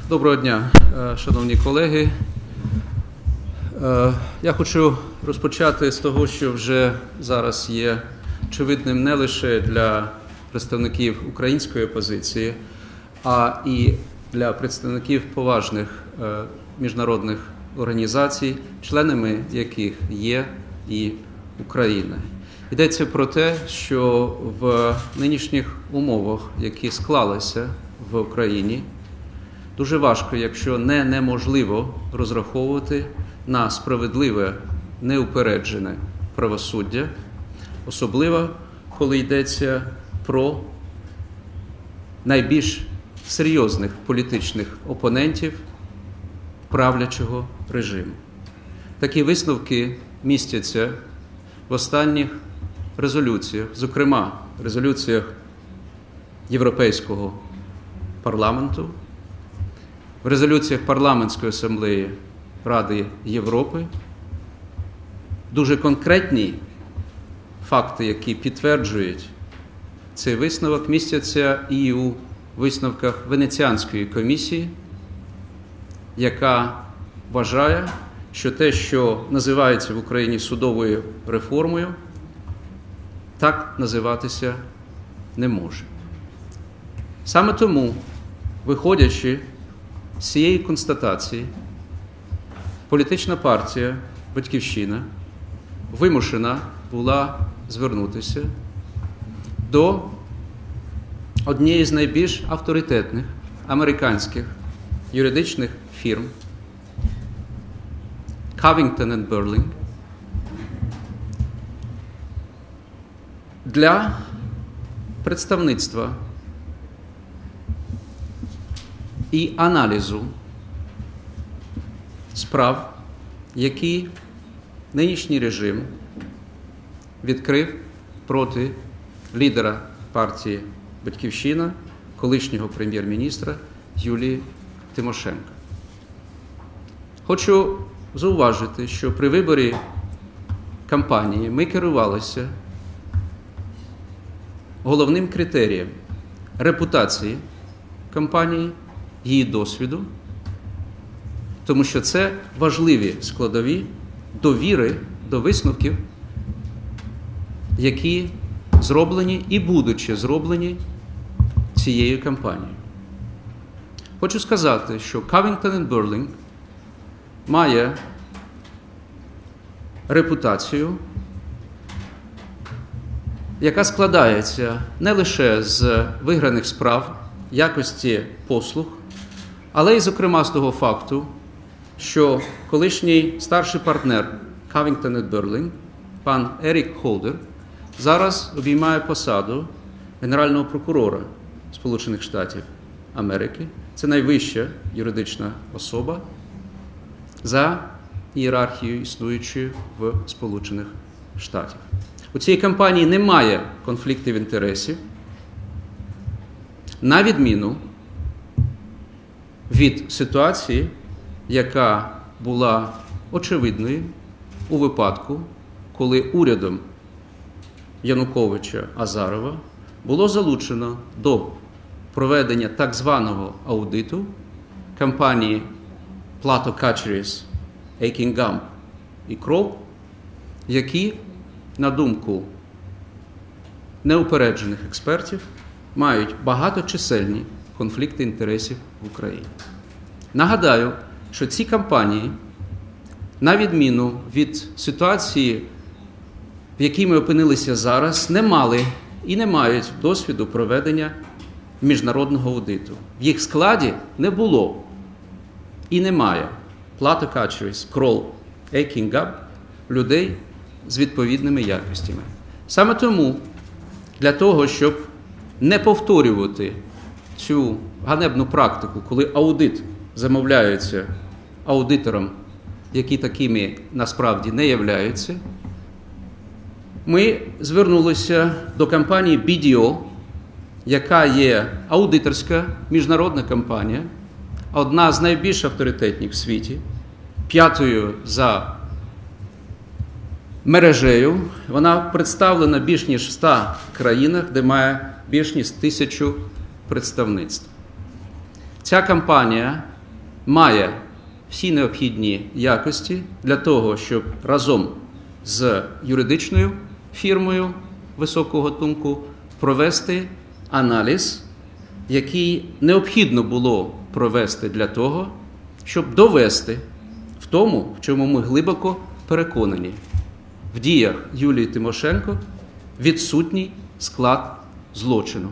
Доброго дня, шановні колеги. Я хочу розпочати з того, що вже зараз є очевидним не лише для представників української опозиції, а і для представників поважних міжнародних організацій, членами яких є і Україна. Йдеться про те, що в нинішніх умовах, які склалися в Україні, дуже важко, якщо не неможливо, розраховувати на справедливе, неупереджене правосуддя, особливо, коли йдеться про найбільш серйозних політичних опонентів правлячого режиму. Такі висновки містяться в останніх резолюціях, зокрема, резолюціях Європейського парламенту, в резолюціях Парламентської асамблеї Ради Європи. Дуже конкретні факти, які підтверджують цей висновок, містяться і у висновках Венеціанської комісії, яка вважає, що те, що називається в Україні судовою реформою, так називатися не може. Саме тому, виходячи з цієї констатації, політична партія «Батьківщина» вимушена була звернутися до однієї з найбільш авторитетних американських юридичних фірм Covington & Burling для представництва і аналізу справ, які нинішній режим відкрив проти лідера партії «Батьківщина», колишнього прем'єр-міністра Юлії Тимошенко. Хочу зауважити, що при виборі кампанії ми керувалися головним критерієм репутації кампанії, її досвіду, тому що це важливі складові довіри до висновків, які зроблені і будучи зроблені цією кампанією. Хочу сказати, що Covington & Burling має репутацію, яка складається не лише з виграних справ, якості послуг, але й, зокрема, з того факту, що колишній старший партнер Covington & Burling, пан Ерік Холдер, зараз обіймає посаду Генерального прокурора Сполучених Штатів Америки. Це найвища юридична особа за ієрархією, існуючою в Сполучених Штатах. У цій кампанії немає конфліктів інтересів, на відміну від ситуації, яка була очевидною у випадку, коли урядом Януковича-Азарова було залучено до проведення так званого аудиту компанії Plato-Catcheries, Akin Gump і Kroll, які, на думку неупереджених експертів, мають багаточисельні конфлікти інтересів в Україні. Нагадаю, що ці компанії, на відміну від ситуації, в якій ми опинилися зараз, не мали і не мають досвіду проведення міжнародного аудиту. В їх складі не було і немає Plato-Catcheries, Kroll, Akin Gump людей з відповідними якостями. Саме тому, для того, щоб не повторювати цю ганебну практику, коли аудит замовляється аудитором, які такими насправді не являються, ми звернулися до компанії BDO, яка є аудиторська міжнародна компанія, одна з найбільш авторитетних в світі, п'ятою за мережею. Вона представлена більш ніж в 100 країнах, де має більш ніж 1000 представництв. Ця компанія має всі необхідні якості для того, щоб разом з юридичною фірмою високого гатунку провести аналіз, який необхідно було провести для того, щоб довести в тому, в чому ми глибоко переконані. В діях Юлії Тимошенко відсутній склад злочину.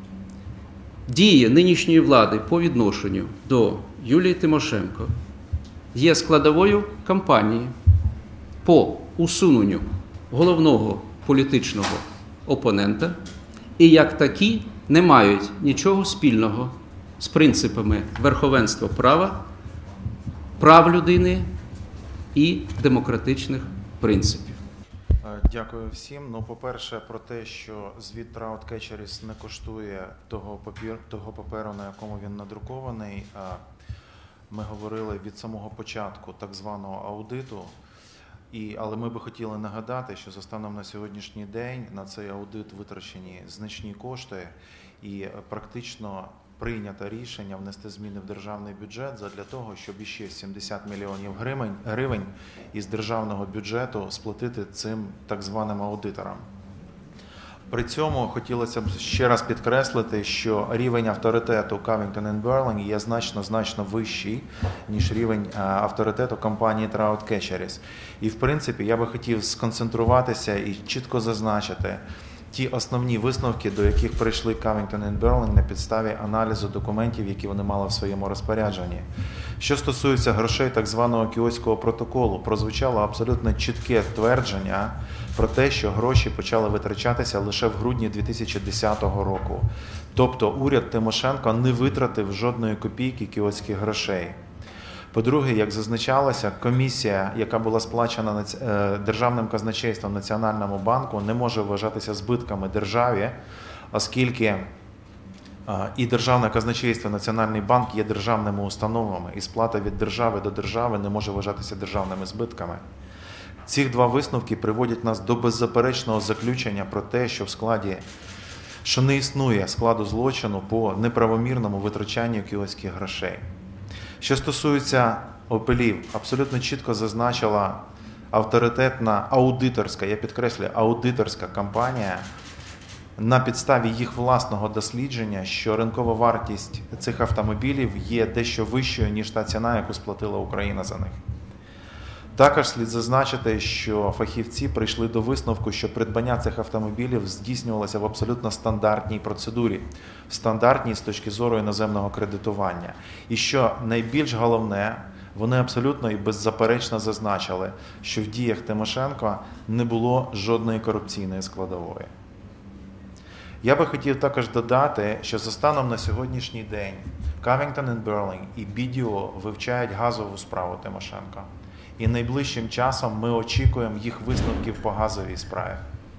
Дії нинішньої влади по відношенню до Юлії Тимошенко є складовою кампанії по усуненню головного політичного опонента і як такі не мають нічого спільного з принципами верховенства права, прав людини і демократичних принципів. Дякую всім. Ну, по-перше, про те, що звіт Trout-Catcheries не коштує того паперу, на якому він надрукований. Ми говорили від самого початку так званого аудиту, але ми би хотіли нагадати, що за станом на сьогоднішній день на цей аудит витрачені значні кошти і практично прийнято рішення внести зміни в державний бюджет задля того, щоб іще 70 мільйонів гривень із державного бюджету сплатити цим так званим аудиторам. При цьому хотілося б ще раз підкреслити, що рівень авторитету Covington & Burling є значно вищий, ніж рівень авторитету компанії Trout-Catcheries. І, в принципі, я би хотів сконцентруватися і чітко зазначити ті основні висновки, до яких прийшли Covington & Burling на підставі аналізу документів, які вони мали в своєму розпорядженні. Що стосується грошей так званого Кіотського протоколу, прозвучало абсолютно чітке твердження про те, що гроші почали витрачатися лише в грудні 2010 року. Тобто уряд Тимошенко не витратив жодної копійки кіотських грошей. По-друге, як зазначалося, комісія, яка була сплачена Державним казначейством Національному банку, не може вважатися збитками державі, оскільки і Державне казначейство, Національний банк є державними установами, і сплата від держави до держави не може вважатися державними збитками. Ці два висновки приводять нас до беззаперечного заключення про те, що не існує складу злочину по неправомірному витрачанню кіотських грошей. Що стосується опелів, абсолютно чітко зазначила авторитетна аудиторська, я підкреслюю, аудиторська компанія на підставі їх власного дослідження, що ринкова вартість цих автомобілів є дещо вищою, ніж та ціна, яку сплатила Україна за них. Також слід зазначити, що фахівці прийшли до висновку, що придбання цих автомобілів здійснювалося в абсолютно стандартній процедурі, стандартній з точки зору іноземного кредитування. І що найбільш головне, вони абсолютно і беззаперечно зазначили, що в діях Тимошенко не було жодної корупційної складової. Я би хотів також додати, що за станом на сьогоднішній день Covington & Burling і BDO вивчають газову справу Тимошенко. І найближчим часом ми очікуємо їх висновків по газовій справі.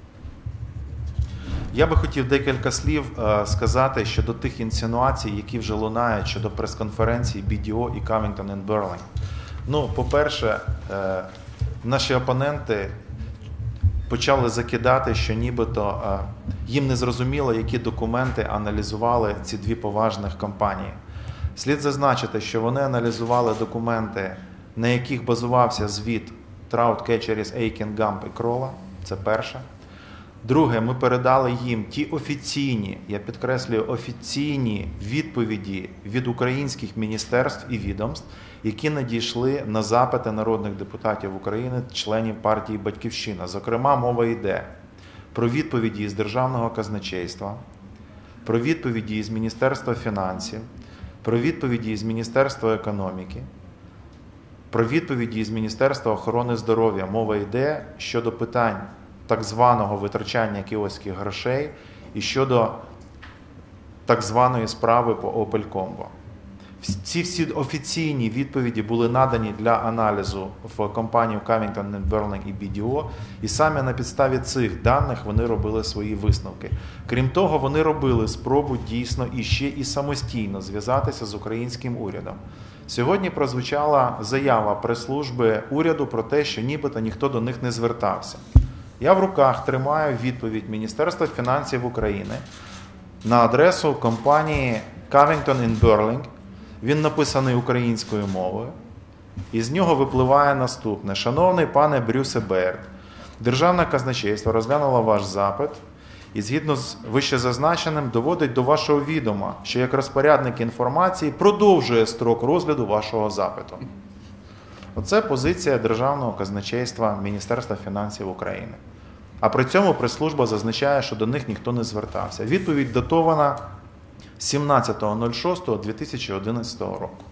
Я би хотів декілька слів сказати щодо тих інсинуацій, які вже лунають щодо прес-конференції BDO і Covington & Burling. Ну, по-перше, наші опоненти почали закидати, що нібито їм не зрозуміло, які документи аналізували ці дві поважних компанії. Слід зазначити, що вони аналізували документи, на яких базувався звіт Trout-Catcheries, Aiken, Gump і Kroll. Це перше. Друге, ми передали їм ті офіційні, я підкреслюю, офіційні відповіді від українських міністерств і відомств, які надійшли на запити народних депутатів України, членів партії «Батьківщина». Зокрема, мова йде про відповіді із Державного казначейства, про відповіді із Міністерства фінансів, про відповіді із Міністерства економіки, про відповіді із Міністерства охорони здоров'я. Мова йде щодо питань так званого витрачання кіотських грошей і щодо так званої справи по Opel Combo. Ці всі офіційні відповіді були надані для аналізу в компанію Covington & Burling і BDO, і саме на підставі цих даних вони робили свої висновки. Крім того, вони робили спробу дійсно іще і самостійно зв'язатися з українським урядом. Сьогодні прозвучала заява прес-служби уряду про те, що нібито ніхто до них не звертався. Я в руках тримаю відповідь Міністерства фінансів України на адресу компанії Covington & Burling, Він написаний українською мовою. І з нього випливає наступне. Шановний пане Брюсе Берд, Державне казначейство розглянуло ваш запит і згідно з вищезазначеним доводить до вашого відома, що як розпорядник інформації продовжує строк розгляду вашого запиту. Оце позиція Державного казначейства Міністерства фінансів України. А при цьому прес-служба зазначає, що до них ніхто не звертався. Відповідь датована 17.06.2011 року.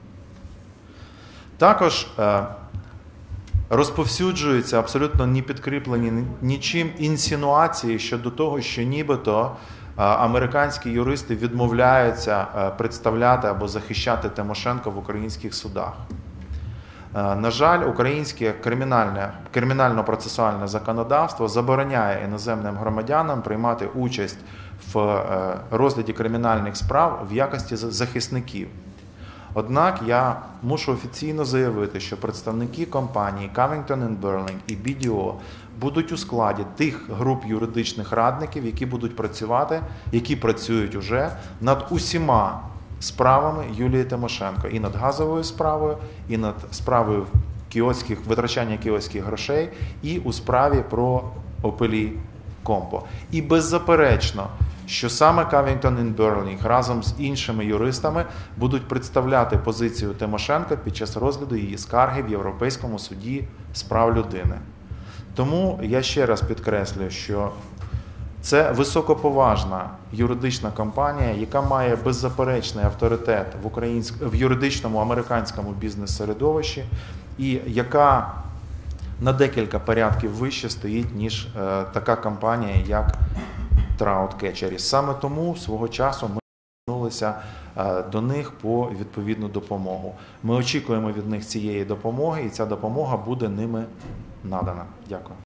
Також розповсюджуються абсолютно не підкріплені нічим інсинуації щодо того, що нібито американські юристи відмовляються представляти або захищати Тимошенко в українських судах. На жаль, українське кримінально-процесуальне законодавство забороняє іноземним громадянам приймати участь в розгляді кримінальних справ в якості захисників. Однак я мушу офіційно заявити, що представники компанії Covington & Burling і BDO будуть у складі тих груп юридичних радників, які будуть працювати, які працюють уже над усіма справами Юлії Тимошенко. І над газовою справою, і над справою витрачання кіотських грошей, і у справі про Opel Compo. І беззаперечно, що саме Covington & Burling разом з іншими юристами будуть представляти позицію Тимошенко під час розгляду її скарги в Європейському суді з прав людини. Тому я ще раз підкреслюю, що це високоповажна юридична компанія, яка має беззаперечний авторитет в юридичному американському бізнес-середовищі і яка на декілька порядків вище стоїть, ніж така компанія, як Trout Catcher. Саме тому свого часу ми звернулися до них по відповідну допомогу. Ми очікуємо від них цієї допомоги, і ця допомога буде ними надана. Дякую.